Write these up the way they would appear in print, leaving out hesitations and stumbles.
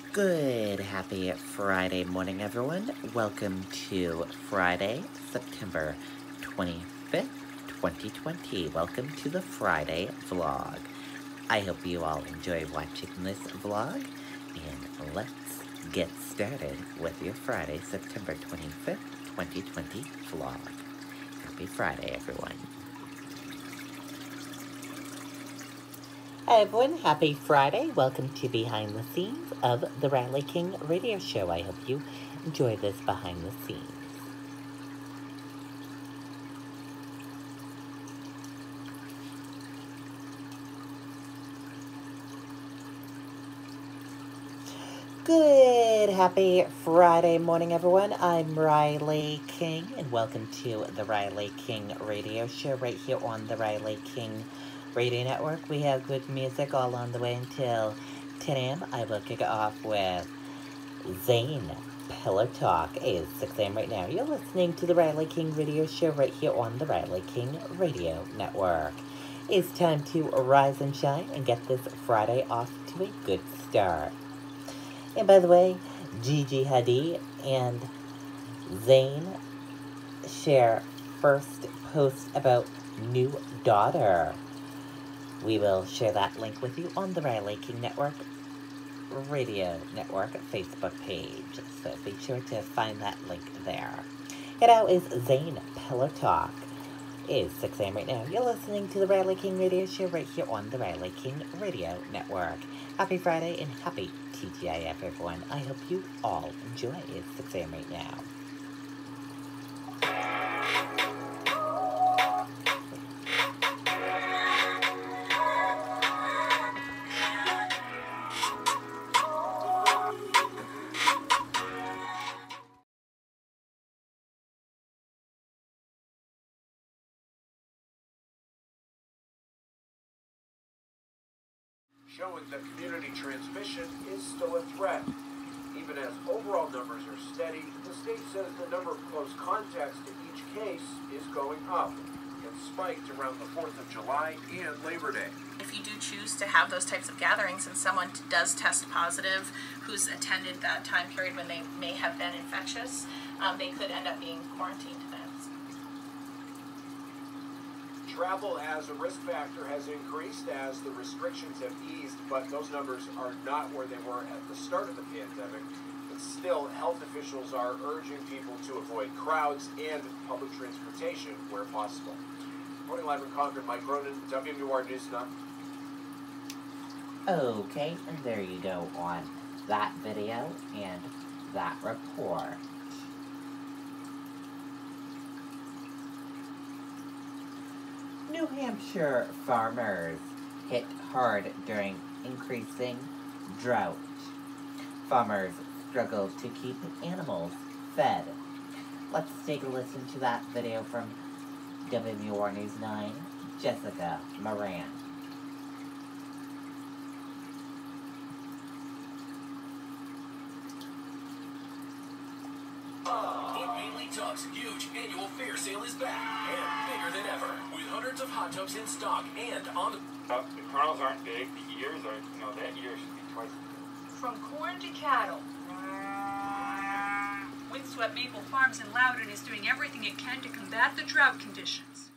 Good, happy Friday morning, everyone. Welcome to Friday, September 25th, 2020. Welcome to the Friday vlog. I hope you all enjoy watching this vlog, and let's get started with your Friday, September 25th, 2020 vlog. Happy Friday, everyone. Hi everyone, happy Friday. Welcome to Behind the Scenes of the Riley King Radio Show. I hope you enjoy this behind the scenes. Good, happy Friday morning, everyone. I'm Riley King, and welcome to the Riley King Radio Show right here on the Riley King Radio Network. We have good music all on the way until 10 a.m. I will kick it off with Zane Pillow Talk. It is 6 a.m. right now. You're listening to the Riley King Radio Show right here on the Riley King Radio Network. It's time to rise and shine and get this Friday off to a good start. And by the way, Gigi Hadid and Zayn share first post about new daughter. We will share that link with you on the Riley King Network Radio Network Facebook page. So be sure to find that link there. It now is Zayn Pillow Talk. It is 6 a.m. right now. You're listening to the Riley King Radio Show right here on the Riley King Radio Network. Happy Friday and happy TGIF, everyone. I hope you all enjoy. It's 6 a.m. right now. Showing that community transmission is still a threat. Even as overall numbers are steady, the state says the number of close contacts to each case is going up. It spiked around the 4th of July and Labor Day. If you do choose to have those types of gatherings and someone does test positive who's attended that time period when they may have been infectious, they could end up being quarantined then. Travel as a risk factor has increased as the restrictions have eased, but those numbers are not where they were at the start of the pandemic. But still, health officials are urging people to avoid crowds and public transportation where possible. Reporting live in Concord, Mike Cronin, WMUR News 9. Okay, and there you go on that video and that report. New Hampshire farmers hit hard during increasing drought. Farmers struggle to keep animals fed. Let's take a listen to that video from WMUR News 9, Jessica Moran. Tubs huge annual fair sale is back and bigger than ever with hundreds of hot tubs in stock and on the kernels aren't big, the ears are, that ear should be twice. From corn to cattle. Windswept Maple Farms in Loudon is doing everything it can to combat the drought conditions.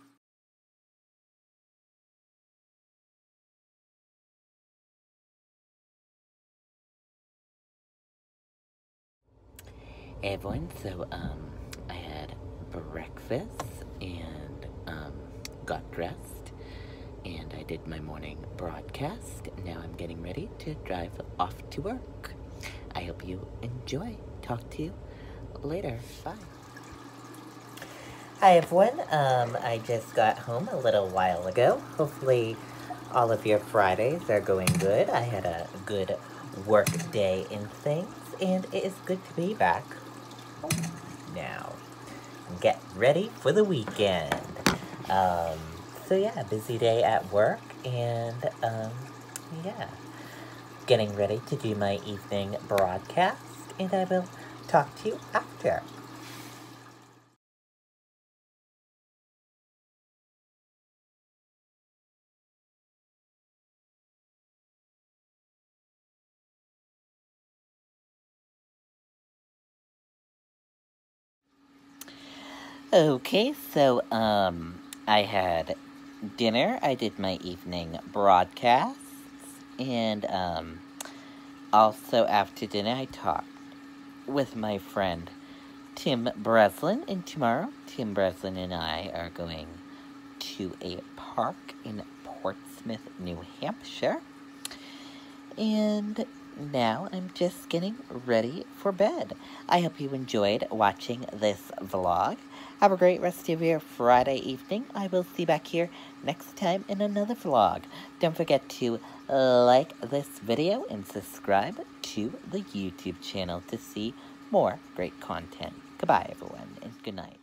Hey everyone, so I had breakfast and got dressed and I did my morning broadcast. Now I'm getting ready to drive off to work. I hope you enjoy. Talk to you later. Bye. Hi everyone, I just got home a little while ago. Hopefully all of your Fridays are going good. I had a good work day and things, and it is good to be back now. Get ready for the weekend. So yeah, busy day at work, and yeah, getting ready to do my evening broadcast, and I will talk to you after. Okay, so, I had dinner, I did my evening broadcasts, and, also after dinner I talked with my friend Tim Breslin, and tomorrow Tim Breslin and I are going to a park in Portsmouth, New Hampshire, and now I'm just getting ready for bed. I hope you enjoyed watching this vlog. Have a great rest of your Friday evening. I will see you back here next time in another vlog. Don't forget to like this video and subscribe to the YouTube channel to see more great content. Goodbye, everyone, and good night.